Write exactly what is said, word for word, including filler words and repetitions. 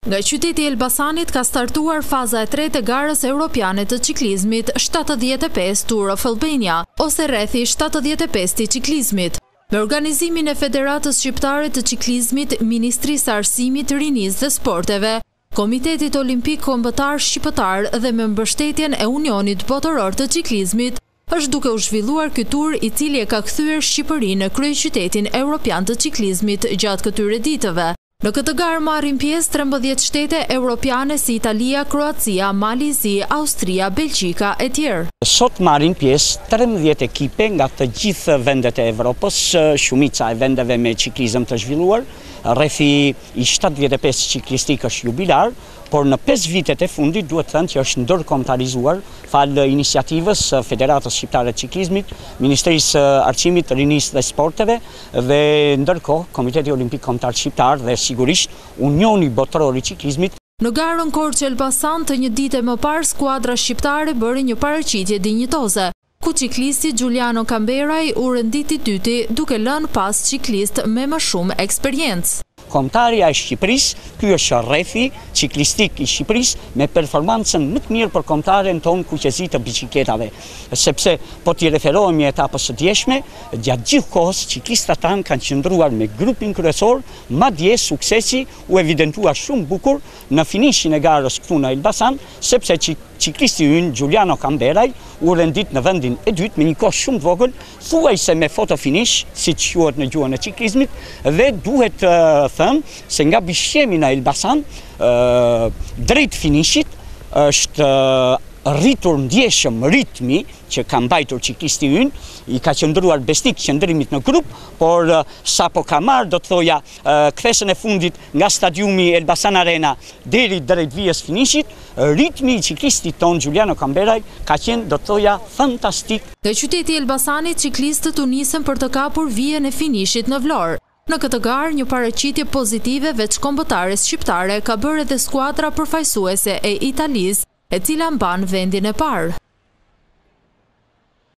Nga qyteti i Elbasanit ka startuar faza e tretë e garës europiane të ciklizmit shtatëdhjetë e pesë Tour of Albania, ose rrethi shtatëdhjetë e pesë i ciklizmit. Me organizimin e Federatës Shqiptare të Ciklizmit, Ministrisë Arsimit, Rinisë dhe Sporteve, Komitetit Olimpik Kombëtar Shqiptar dhe me mbështetjen e Unionit Botëror të Ciklizmit, është duke u zhvilluar ky tur i cili e ka kthyer Shqipërinë në kryeqytetin evropian të ciklizmit gjatë këtyre ditëve. Në këtë garë marrin pjesë trembëdhjetë shtete europiane si Italia, Kroacia, Malizi, Austria, Belgjika e tjerë. Sot marrin pjesë trembëdhjetë ekipe nga të gjithë vendet e Evropës, shumica e vendeve me ciklizëm të zhvilluar. Rrethi i shtatëdhjetë e pesë ciklistik është jubilar, por në pesë vitet e fundit duhet thënë që është ndërkombëtarizuar falë iniciativës Federatës Shqiptare të Ciklizmit, Ministrisë Arsimit, Rinisë dhe Sporteve dhe ndërkohë Komiteti Olimpik Kombëtar Shqiptar dhe sigurisht Unioni Botëror i Ciklizmit. Në garën Korçë Elbasan të një dite më parë skuadra shqiptare bëri një paraqitje dinjitoze, ku ciklisti Giuliano Camberaj u renditi dyti duke lënë pas ciklist me më shumë eksperiencë. Kombëtarja e Shqipërisë, ky është rrethi ciklistik i Shqipërisë me performancën më të mirë për kombëtaren tonë kuqezi të biçikletave, sepse po t'i referohemi etapës së djeshme, gjatë gjithë kohës ciklistat tanë kanë qëndruar me grupin kryesor, madje suksesi u evidentua shumë bukur në finishin e garës këtu në Elbasan, sepse ciklisti ynë Giuliano Camberaj u rendit në vendin e dytë me një kohë shumë të vogël, thuajse me foto finish, siç quhet në gjuhën e ciklizmit, dhe duhet uh, thënë se nga bishqemi në Elbasan uh, drejt finishit është uh, rritur ndjeshëm ritmi që ka mbajtur ciklisti ynë, i ka qëndruar besnik qëndrimit në grup, por uh, sa po ka marrë, do të thoja, uh, kthesën e fundit nga stadiumi Elbasan Arena deri drejt vijës finishit, ritmi i ciklistit ton Giuliano Camberaj ka qenë, do të thoja, fantastik. Nga qyteti i Elbasanit, ciklistët u nisën për të kapur vijën e finishit në Vlorë. Në këtë garë, një paraqitje pozitive veç kombëtares shqiptare ka bërë edhe skuadra përfaqësuese e Italisë, e cila mban vendin e parë.